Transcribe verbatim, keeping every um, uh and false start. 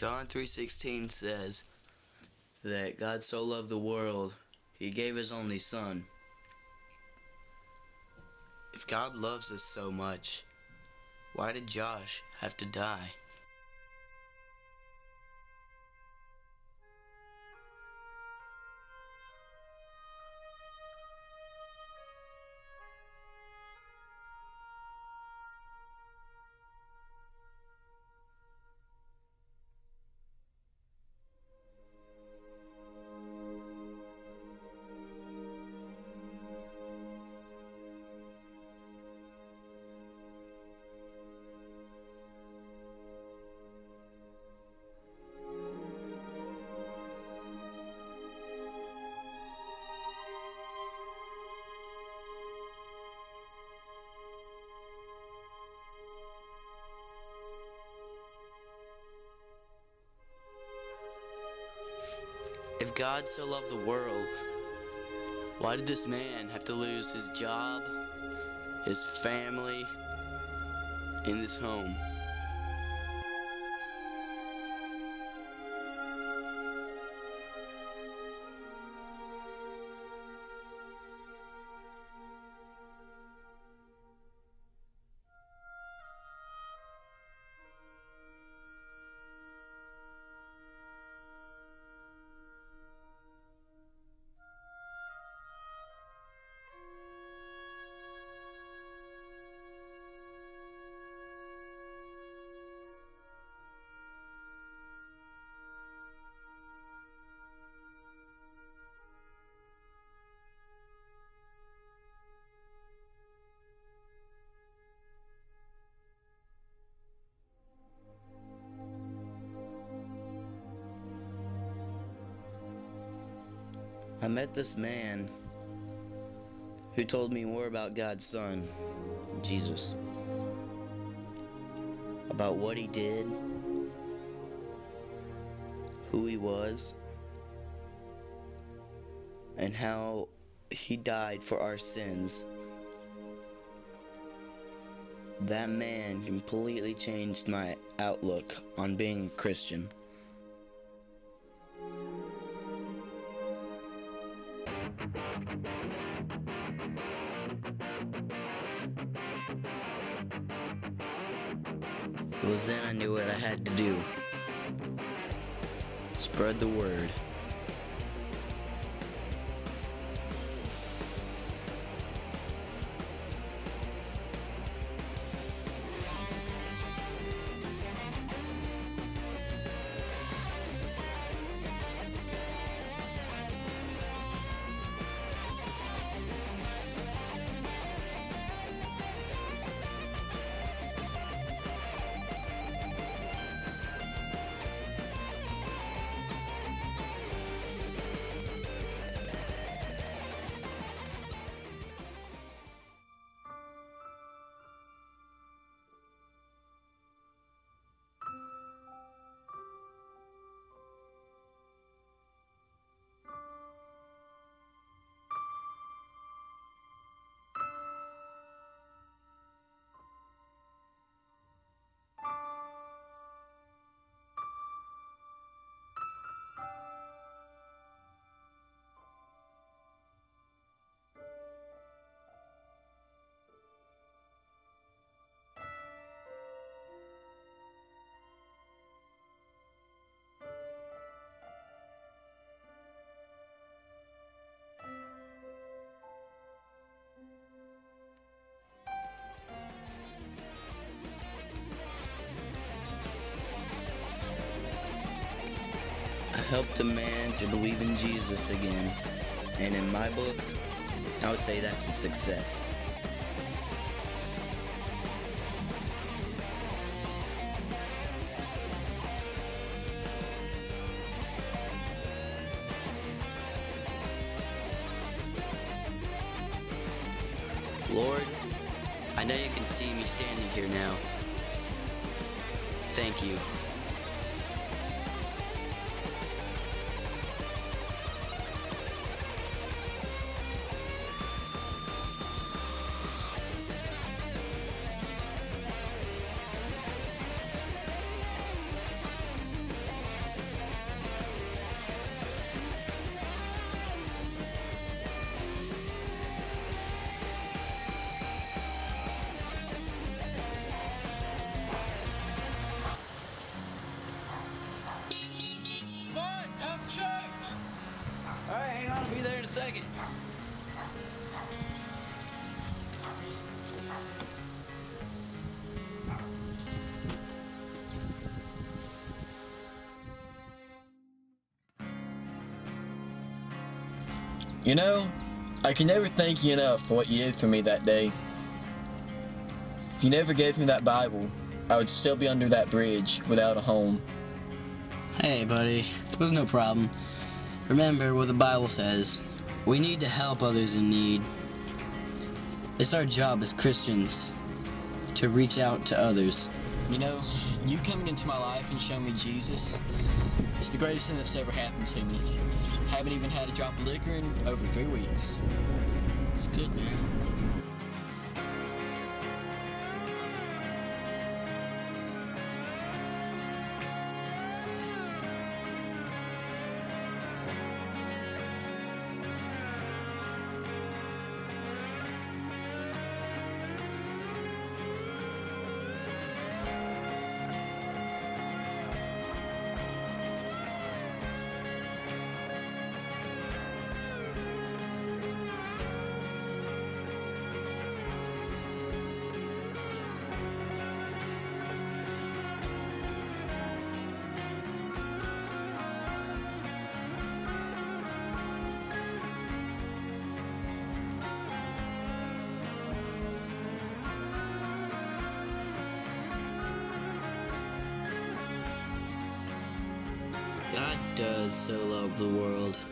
John three sixteen says that God so loved the world, he gave his only son. If God loves us so much, why did Josh have to die? If God so loved the world, why did this man have to lose his job, his family, and his home? I met this man who told me more about God's Son, Jesus. About what he did, who he was, and how he died for our sins. That man completely changed my outlook on being a Christian. It was then I knew what I had to do. Spread the word. I helped a man to believe in Jesus again, and in my book, I would say that's a success. Lord, I know you can see me standing here now. Thank you. You know, I can never thank you enough for what you did for me that day. If you never gave me that Bible, I would still be under that bridge without a home. Hey, buddy, it was no problem. Remember what the Bible says. We need to help others in need. It's our job as Christians to reach out to others. You know, you coming into my life and showing me Jesus, it's the greatest thing that's ever happened to me. Haven't even had a drop of liquor in over three weeks. It's good, man. God does so love the world.